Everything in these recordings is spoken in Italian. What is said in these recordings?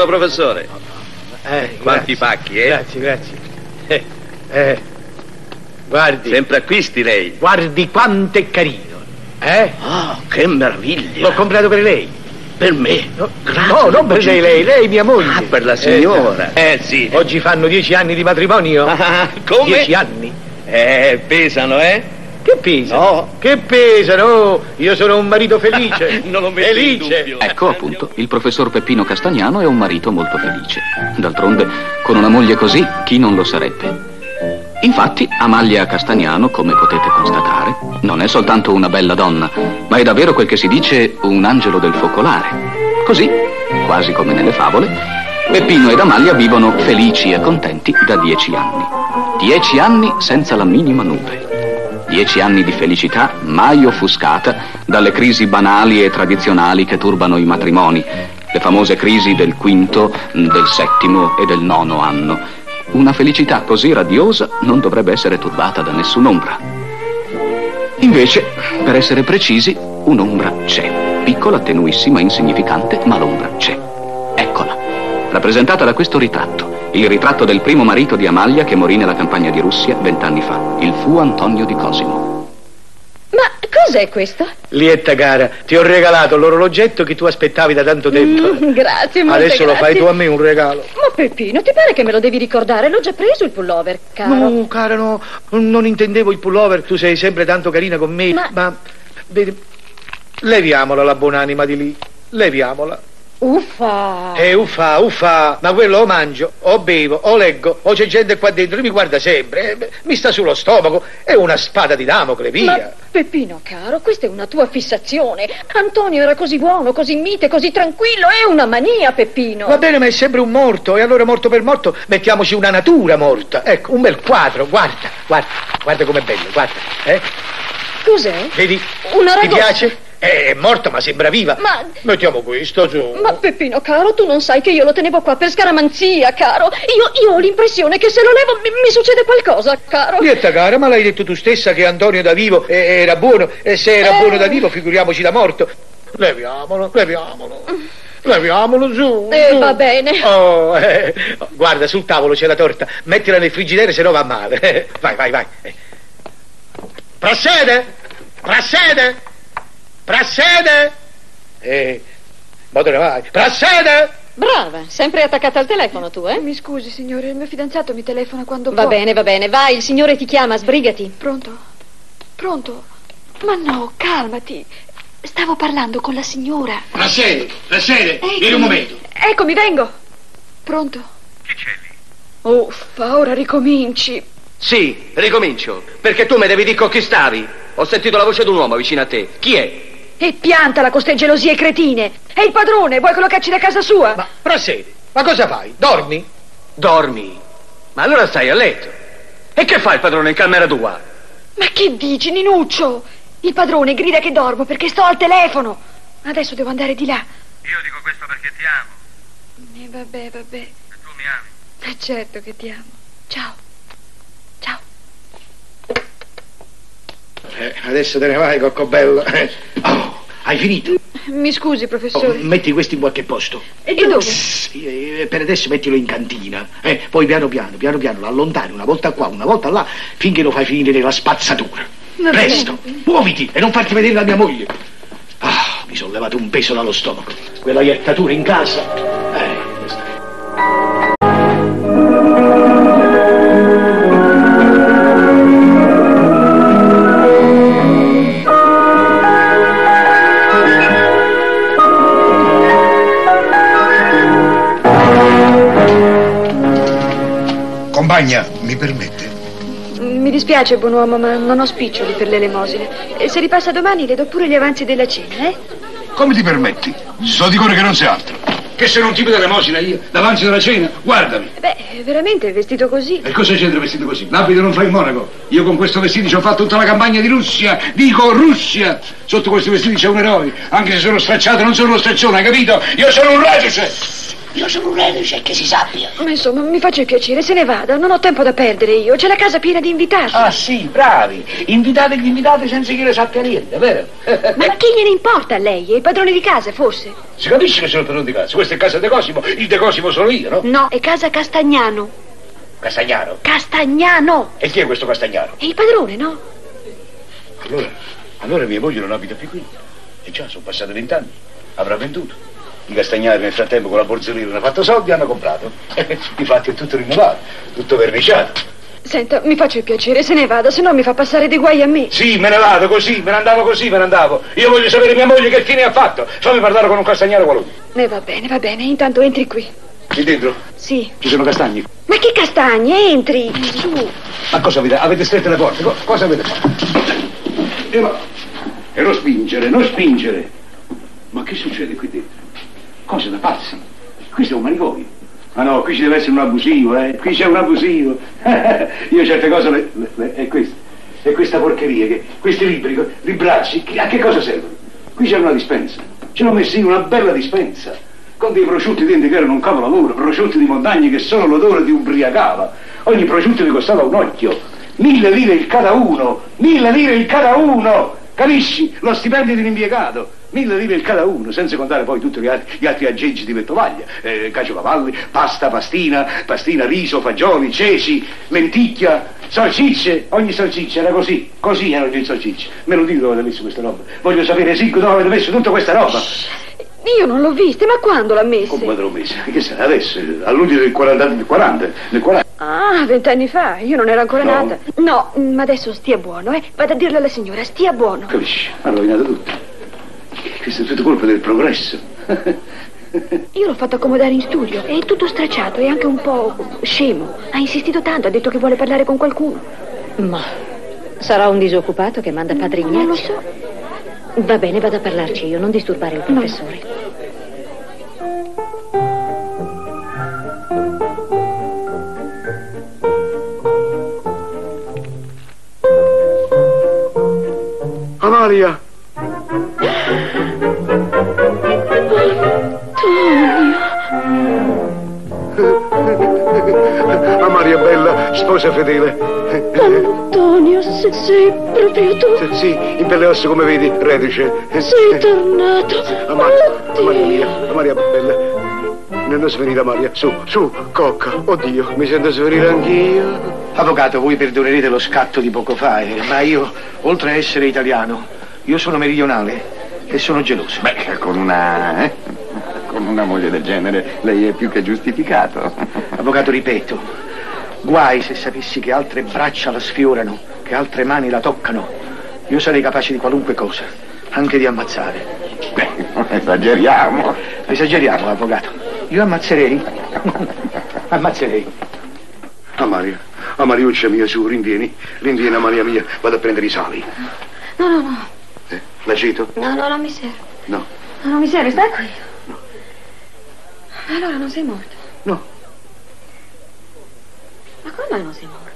professore. Quanti pacchi, Grazie. Guardi. Sempre acquisti lei. Guardi quanto è carino. Oh, che meraviglia. L'ho comprato per lei. Per me? No, non per lei mia moglie. Ah, per la signora. Sì. Oggi fanno 10 anni di matrimonio. Come? 10 anni. Pesano, Che pesano? No. Che pesano? Io sono un marito felice. Non lo metto in dubbio. Ecco appunto, il professor Peppino Castagnano è un marito molto felice. D'altronde, con una moglie così, chi non lo sarebbe? Infatti, Amalia Castagnano, come potete constatare, non è soltanto una bella donna, ma è davvero quel che si dice un angelo del focolare. Così, quasi come nelle favole, Peppino ed Amalia vivono felici e contenti da 10 anni. 10 anni senza la minima nube. 10 anni di felicità mai offuscata dalle crisi banali e tradizionali che turbano i matrimoni, le famose crisi del 5., del 7. e del 9. anno. Una felicità così radiosa non dovrebbe essere turbata da nessun'ombra. Invece, per essere precisi, un'ombra c'è. Piccola, tenuissima, insignificante, ma l'ombra c'è. Eccola, rappresentata da questo ritratto. Il ritratto del primo marito di Amalia che morì nella campagna di Russia 20 anni fa. Il fu Antonio di Cosimo. Ma cos'è questo? Lietta cara, ti ho regalato l'orologetto che tu aspettavi da tanto tempo. Grazie, molte Adesso lo fai tu a me un regalo. Ma Peppino, ti pare che me lo devi ricordare? L'ho già preso il pullover, caro. No, cara, no, non intendevo il pullover. Tu sei sempre tanto carina con me. Ma vedi, leviamola la buonanima di lì. Leviamola. Uffa. Uffa. Ma quello o mangio, o bevo, o leggo, o c'è gente qua dentro che mi guarda sempre. Mi sta sullo stomaco. È una spada di Damocle, via. Ma Peppino, caro, questa è una tua fissazione. Antonio era così buono, così mite, così tranquillo. È una mania, Peppino. Va bene, ma è sempre un morto. E allora morto per morto mettiamoci una natura morta. Ecco, un bel quadro. Guarda com'è bello, guarda. Cos'è? Vedi? Una Ti ragosta. piace? È morta ma sembra viva. Ma... mettiamo questo su. Ma Peppino, caro, tu non sai che io lo tenevo qua per scaramanzia, caro. Io ho l'impressione che se lo levo mi succede qualcosa, caro. Lietta cara, ma l'hai detto tu stessa che Antonio da vivo era buono. E se era buono da vivo, figuriamoci da morto. Leviamolo su. Va bene. Guarda, sul tavolo c'è la torta. Mettila nel frigidaire, se no va male. Vai. Prassede! Ma dove vai? Prassede! Brava, sempre attaccata al telefono tu, Mi scusi, signore, il mio fidanzato mi telefona quando Va può. bene, vai, il signore ti chiama, sbrigati. Pronto? Ma no, calmati. Stavo parlando con la signora. Prassede, Eccomi. vieni un momento. Eccomi, vengo. Pronto? Chi c'è lì? Uffa, ora ricominci. Sì, ricomincio. Perché tu mi devi dire con chi stavi. Ho sentito la voce di un uomo vicino a te. Chi è? E piantala con ste gelosie cretine. È il padrone, vuoi che lo cacci da casa sua? Ma Prassede, ma cosa fai? Dormi? Dormi? Ma allora stai a letto. E che fa il padrone in camera tua? Ma che dici, Ninuccio? Il padrone grida che dormo perché sto al telefono. Adesso devo andare di là. Io dico questo perché ti amo. Vabbè. E tu mi ami. Certo che ti amo. Ciao. Adesso te ne vai, coccobello. Hai finito? Mi scusi, professore. Metti questo in qualche posto. E dove? Per adesso mettilo in cantina. Poi piano piano lo allontani una volta qua, una volta là, finché lo fai finire nella spazzatura. Presto, muoviti e non farti vedere la mia moglie. Mi sono levato un peso dallo stomaco. Quella iettatura in casa. Questa è. Compagna, mi permette? Mi dispiace, buon uomo, ma non ho spiccioli per l'elemosina. Se ripassa domani le do pure gli avanzi della cena, Come ti permetti? So di cuore che non sei altro. Che se non ti vedo l'elemosina io, davanti della cena, guardami. Veramente, vestito così. E cosa c'entra vestito così? L'abito non fa il monaco. Io con questo vestito ci ho fatto tutta la campagna di Russia. Dico Russia. Sotto questi vestiti c'è un eroe. Anche se sono stracciato, non sono uno straccione, hai capito? Io sono un radice. Io sono un reduce, che si sappia. Ma insomma, mi faccia il piacere, se ne vada. Non ho tempo da perdere io. C'è la casa piena di invitati. Ah sì, bravi. Invitate gli invitati senza che io ne sappia niente, vero? Ma chi gliene importa a lei? È il padrone di casa, forse? Si capisce che sono il padrone di casa. Questa è casa De Cosimo, il De Cosimo sono io, no? No, è casa Castagnano. Castagnaro. Castagnano! E chi è questo Castagnaro? È il padrone, no? Allora mia moglie non abita più qui. E già, sono passati 20 anni. Avrà venduto. I Castagnari nel frattempo con la borsellina hanno fatto soldi e hanno comprato. Infatti è tutto rinnovato, tutto verniciato. Senta, mi faccia il piacere, se ne vada, se no mi fa passare dei guai a me. Sì, me ne vado così, me ne andavo così, me ne andavo. Io voglio sapere mia moglie che fine ha fatto. Fammi parlare con un Castagnaro qualunque. Va bene, intanto entri qui. Qui dentro? Sì. Ci sono castagni? Ma che castagni? Entri, su. Ma cosa avete strette le porte? Cosa avete fatto? E non spingere, non spingere. Ma che succede qui dentro? Cose da pazzi. Questo è un manicomio. Ma no, qui ci deve essere un abusivo, Qui c'è un abusivo. Io certe cose è questa. È questa porcheria, questi libri, libracci, a che cosa servono? Qui c'è una dispensa. Ce l'ho messo in una bella dispensa. Con dei prosciutti dentro che erano un capolavoro, prosciutti di montagna che solo l'odore ti ubriacava. Ogni prosciutto mi costava un occhio. 1.000 lire il cada uno. 1.000 lire il cada uno. Capisci? Lo stipendio di un impiegato. 1.000 lire il cada uno, senza contare poi tutti gli altri aggeggi di vettovaglia. Caciocavalli, pasta, pastina, riso, fagioli, ceci, lenticchia, salsicce. Ogni salsiccia era così erano le salsicce. Me lo dite dove avete messo questa roba? Voglio sapere, dove avete messo tutta questa roba? Io non l'ho vista, ma quando l'ha messa? Come l'ho messa? Che sarà adesso? A luglio del 40. Ah, 20 anni fa, io non ero ancora No. nata. No, ma adesso stia buono, Vado a dirlo alla signora, stia buono. Capisci? Ha rovinato tutto. Questo è tutto colpa del progresso. Io l'ho fatto accomodare in studio, è tutto stracciato, è anche un po' scemo. Ha insistito tanto, ha detto che vuole parlare con qualcuno. Ma sarà un disoccupato che manda padre Ignazio? Non lo so. Va bene, vado a parlarci io, non disturbare il professore. Amalia! Amalia bella, sposa fedele. Antonio, sei proprio tu? Sì, in pelle e ossa come vedi, reduce. Sei tornato. Amalia mia, Amalia bella. Non svenire Amalia, su, cocca. Oddio, mi sento svenire anch'io. Avvocato, voi perdonerete lo scatto di poco fa, ma io, oltre a essere italiano, io sono meridionale e sono geloso. Beh, con una moglie del genere lei è più che giustificato. Avvocato, ripeto, guai se sapessi che altre braccia la sfiorano, che altre mani la toccano. Io sarei capace di qualunque cosa, anche di ammazzare. Beh, esageriamo. Esageriamo, avvocato. Io ammazzerei. Ammazzerei. Mariuccia mia, su, rinvieni, Amalia mia, vado a prendere i sali. No. L'aceto? No, non mi serve. No. No, non mi serve, stai qui. Allora non sei morto? No. Ma come mai non sei morto?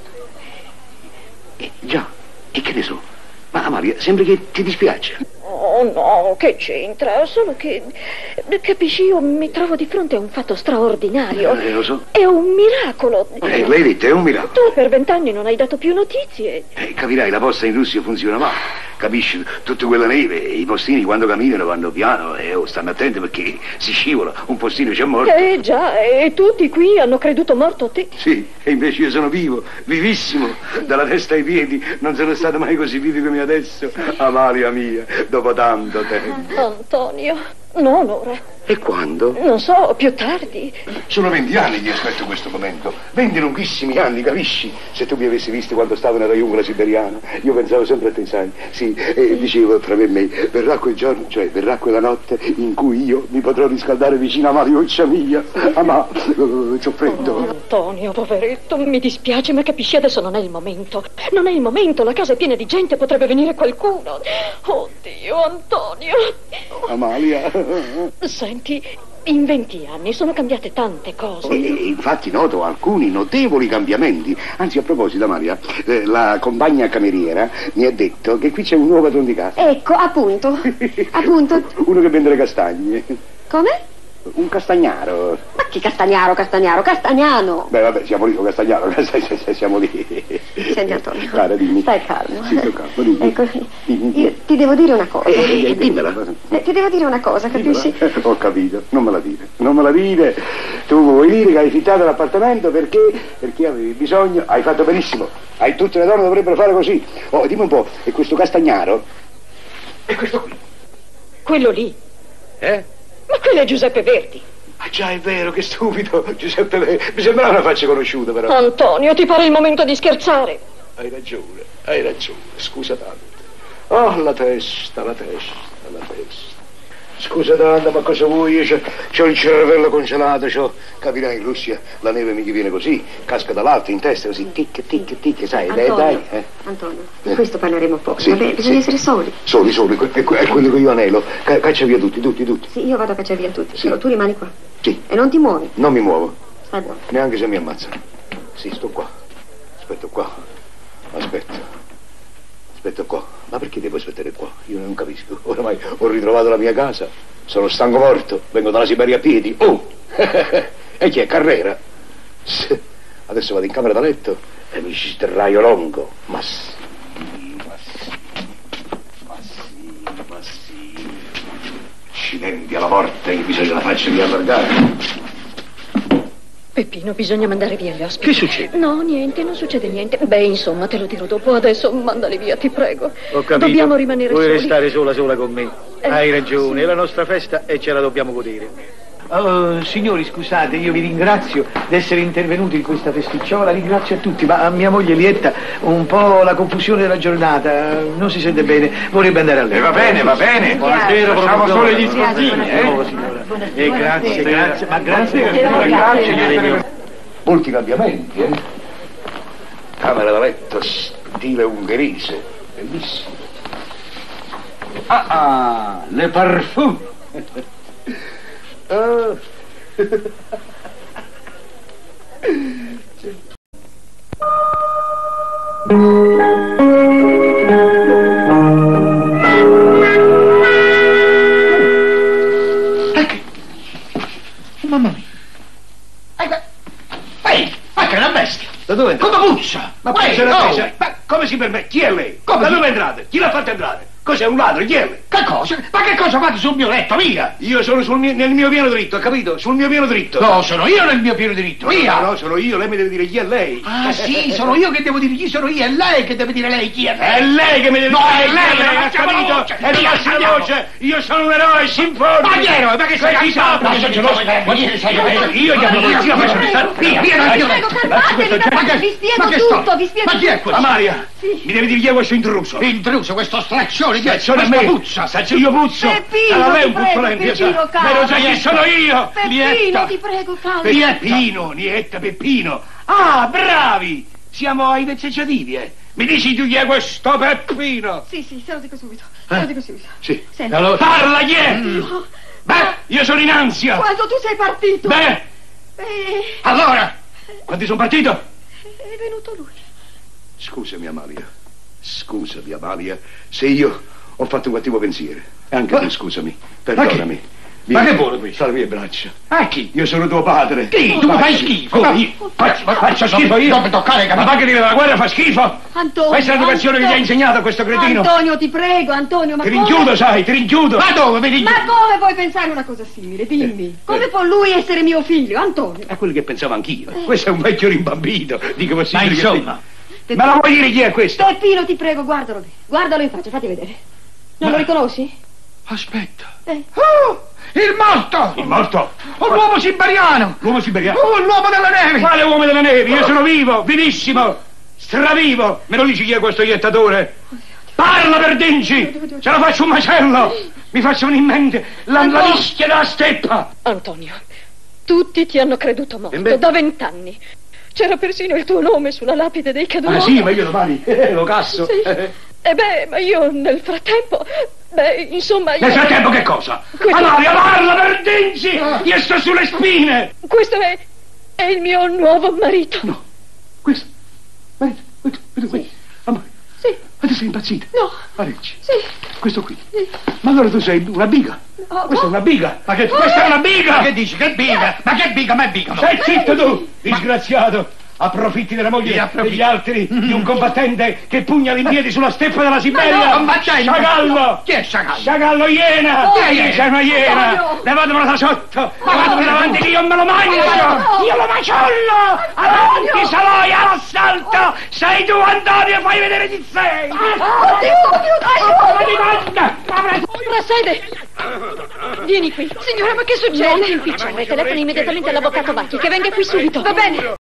Già, e che ne so? Ma Amalia, sembra che ti dispiace. Oh no, che c'entra? Solo che, capisci, io mi trovo di fronte a un fatto straordinario. Lo so. È un miracolo. L'hai detto, è un miracolo. Tu per 20 anni non hai dato più notizie. Capirai, la posta in Russia funziona male. Capisci? Tutta quella neve, i postini quando camminano vanno piano e stanno attenti perché si scivola. Un postino c'è morto. Già, e tutti qui hanno creduto morto te. Sì, e invece io sono vivo, vivissimo, dalla testa ai piedi. Non sono stato mai così vivo come adesso. Amalia mia, dopo tanto tempo. Antonio, non ora. E quando? Non so, più tardi. Sono 20 anni che aspetto questo momento. 20 lunghissimi anni, capisci? Se tu mi avessi visto quando stavo nella giungla siberiana, io pensavo sempre a te, sai. Sì, e dicevo tra me e me, verrà quel giorno, cioè verrà quella notte in cui io mi potrò riscaldare vicino a Mariuccia mia. Ma c'ho freddo. Oh, Antonio, poveretto, mi dispiace, ma capisci, adesso non è il momento. Non è il momento, la casa è piena di gente, potrebbe venire qualcuno. Oddio, Antonio. Amalia. Senti, in 20 anni sono cambiate tante cose. E infatti noto alcuni notevoli cambiamenti. Anzi, a proposito, Amalia, la compagna cameriera mi ha detto che qui c'è un nuovo padrone di casa. Ecco, appunto. Uno che vende le castagne. Come? Un castagnaro. Ma occhi, Castagnaro. Beh, vabbè, siamo lì con Castagnaro, siamo lì. Senti, Antonio, Cara, dimmi. stai calmo. Sì, sto calmo, dimmi. Ecco, Dimmi. io ti devo dire una cosa. Dimmela. Ti devo dire una cosa, capisci? Ho capito, non me la dire. Tu vuoi dire che hai fittato l'appartamento perché avevi bisogno, hai fatto benissimo. Tutte le donne dovrebbero fare così. Oh, dimmi un po', e questo Castagnaro? E questo qui? Quello lì. Eh? Ma quello è Giuseppe Verdi. Ah già, è vero, che stupido. Giuseppe, mi sembrava una faccia conosciuta, però. Antonio, ti pare il momento di scherzare? Hai ragione, scusa tanto. Oh, la testa. Scusa tanto, ma cosa vuoi? Io c'ho il cervello congelato, capirai, in Russia la neve mi viene così, casca dall'alto in testa, così, tic, sai, Antonio, dai. Antonio, di questo parleremo poi. Sì, Vabbè, bisogna essere soli. Soli, è quello che io anelo. Caccia via tutti. Sì, io vado a cacciare via tutti, Sì. però tu rimani qua. Sì. E non ti muovi. Non mi muovo, Stai buono. neanche se mi ammazzano. Sì, sto qua. Aspetto qua. Aspetto qua. Ma perché devo aspettare qua? Io non capisco. Oramai ho ritrovato la mia casa. Sono stanco morto. Vengo dalla Siberia a piedi. Oh! E chi è? Carrera? Adesso vado in camera da letto e mi ci sterraio longo. Ma sì. Accidenti alla morte, che bisogna la faccia di allargare. Peppino, bisogna mandare via gli ospiti. Che succede? No, niente, non succede niente. Beh, insomma, te lo dirò dopo. Adesso mandali via, ti prego. Ho capito. Dobbiamo rimanere Vuoi soli. restare sola con me? Hai ragione, è la nostra festa e ce la dobbiamo godere. Oh, signori, scusate, io vi ringrazio di essere intervenuti in questa festicciola, ringrazio a tutti, ma a mia moglie Lietta un po' la confusione della giornata, non si sente bene, vorrebbe andare a letto. Va bene. Buonasera, Facciamo solo gli scontrini, grazie, ma grazie. Molti cambiamenti, Camera da letto, stile ungherese, bellissimo. Le parfum. Mamma mia. Ma che è una bestia! Da dove entra? Come puzza? Ma come si permette? Chi è lei? Da dove entrate? Chi l'ha fatta entrare? Cos'è, un ladro? Chi è lei? Che cosa? Ma che cosa fate sul mio letto, via? Io sono nel mio pieno diritto, ha capito? Sul mio pieno diritto. No, sono io nel mio pieno diritto, via! No, sono io, lei mi deve dire chi è lei. Ah, sì, sono io che devo dire chi sono io, è lei che deve dire lei chi è lei. È lei che mi deve dire è lei, ha capito? È la massima voce, io sono un eroe, si informi. Ma chi eroe? Ma che sei capito? Ma sono geloso, io chiamo la polizia, faccio restare. Via, Prego, calmatevi, vi spiego tutto, vi spiego tutto. Ma chi è questo? Amalia, mi devi dire chi è questo intruso. Intruso, questo straccione, chi è? Questo puzza. Io puzzo. Peppino, lei è ti un prego, puzzolente, Peppino, calma. ma non sai chi sono io. Peppino, ti prego, calma. Peppino. Ah, bravi. Siamo ai vezzeggiativi, Mi dici tu chi è questo Peppino? Sì, te lo dico subito. Sì. Senti. Allora, parla chi è? Beh, io sono in ansia. Quando tu sei partito. Allora, quando sono partito? È venuto lui. Scusami, Amalia, se io ho fatto un cattivo pensiero. Anche tu, scusami, perdonami. Ma che vuole qui? Tra le mie braccia. A chi? Io sono tuo padre. Chi? Tu fai schifo. Faccio schifo io? Non mi toccare, ma va che vive dalla guerra fa schifo? Antonio. Questa è l'educazione che gli ha insegnato questo cretino. Antonio, ti prego, Antonio, ma Ti rinchiudo, sai, ti rinchiudo. Ma dove mi rinchiudo? Ma come puoi pensare una cosa simile? Dimmi. Come può lui essere mio figlio, Antonio? È quello che pensavo anch'io. Questo è un vecchio rimbambito. Dico possibile. Ma insomma. Ma la vuoi dire chi è questo? Peppino, ti prego, guardalo lì. Guardalo in faccia, fatti vedere. Non lo riconosci? Aspetta. Oh, il morto! Il morto? Un uomo siberiano! L'uomo siberiano? L'uomo della neve! Quale uomo della neve? Io sono vivo, vivissimo, stravivo. Me lo dici chi è questo iettatore? Parla, Verdinci! Ce la faccio un macello! Mi faccio venire in mente la mischia della steppa! Antonio, tutti ti hanno creduto morto beh. da 20 anni. C'era persino il tuo nome sulla lapide dei caduti. Ah sì, ma io domani lo casso. Sì. Ma io nel frattempo... insomma... Nel frattempo che cosa? Amalia, parla, Verdinci! Io sto sulle spine! Questo è il mio nuovo marito. No, questo... Marito, Amalia. Sì. Ma tu sei impazzita? No. Parecci. Sì. Questo qui. Sì. Ma allora tu sei una biga. Oh, Questa è una biga. Ma che questa è una biga! Ma che dici? Che biga? Ma che biga? Ma è biga? Stai zitto tu, disgraziato! Approfitti della moglie degli altri di un combattente che pugna in piedi sulla steppa della Siberia! Combattente! Sciagallo! Chi è Sciagallo? Sciagallo iena! Chi è iena? Sei una iena! Levatemela da sotto! Levatemela davanti che io me lo mangio! Io lo maciollo! Avanti, Saloia, all'assalto! Sei tu, Antonio, fai vedere chi sei! Prassede! Vieni qui. Signora, ma che succede? Non ti impicciare, telefoni immediatamente all'avvocato Vacchi, che venga qui subito. Va bene.